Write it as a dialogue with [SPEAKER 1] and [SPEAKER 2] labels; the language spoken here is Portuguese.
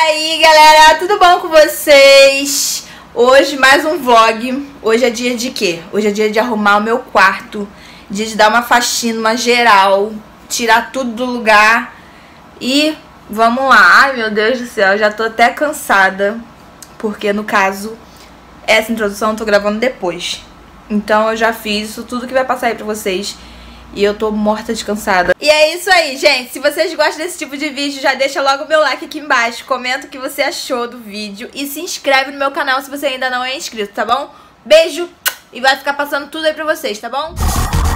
[SPEAKER 1] aí, galera, tudo bom com vocês? Hoje mais um vlog. Hoje é dia de quê? Hoje é dia de arrumar o meu quarto, dia de dar uma faxina, uma geral, tirar tudo do lugar e vamos lá. Ai, meu Deus do céu, já tô até cansada, porque no caso, essa introdução eu tô gravando depois. Então eu já fiz isso tudo que vai passar aí pra vocês. E eu tô morta de cansada. E é isso aí, gente. Se vocês gostam desse tipo de vídeo, já deixa logo o meu like aqui embaixo. Comenta o que você achou do vídeo. E se inscreve no meu canal se você ainda não é inscrito, tá bom? Beijo. E vai ficar passando tudo aí pra vocês, tá bom?